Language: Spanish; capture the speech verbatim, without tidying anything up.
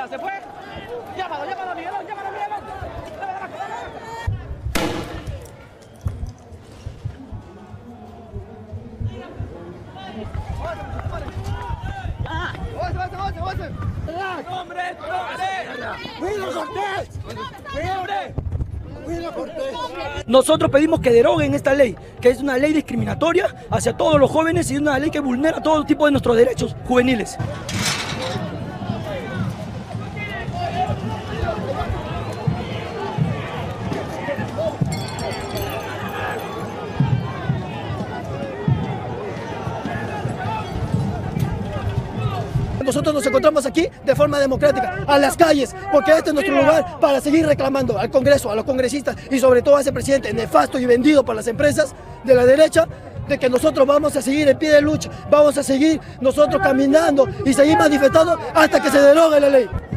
Ya se fue. Llámalo, llámalo, Miguelón, llámalo, Miguelón. ¡Hombre, Nosotros pedimos que deroguen esta ley, que es una ley discriminatoria hacia todos los jóvenes y una ley que vulnera todo tipo de nuestros derechos juveniles. Nosotros nos encontramos aquí de forma democrática, a las calles, porque este es nuestro lugar para seguir reclamando al Congreso, a los congresistas y sobre todo a ese presidente nefasto y vendido por las empresas de la derecha, de que nosotros vamos a seguir en pie de lucha, vamos a seguir nosotros caminando y seguir manifestando hasta que se derogue la ley.